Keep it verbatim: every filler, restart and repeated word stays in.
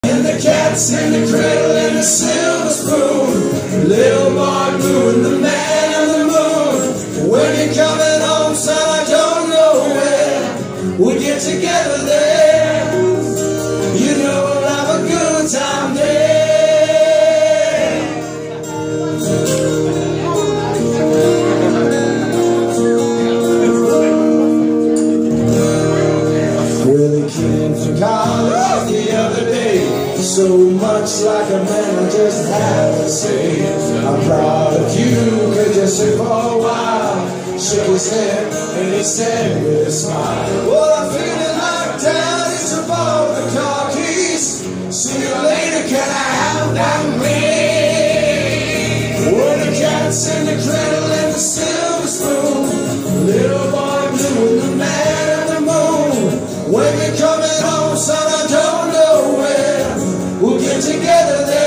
And the cat's in the cradle and the silver spoon. Little boy blue and the man on the moon. When you're coming home, son, I don't know where. We'll get together there. You know we'll have a good time there. Well, he came from college the other day. So much like a man, I just have to say I'm proud of you, cause you sit for a while. Shook his head and he said with a smile, well, I'm feeling like down, it's about the car keys. See you later, can I have that me? When the cat's in the cradle and the silver spoon. Little boy blue and the man on the moon. When you're coming home, son, I don't know where. We'll get together there.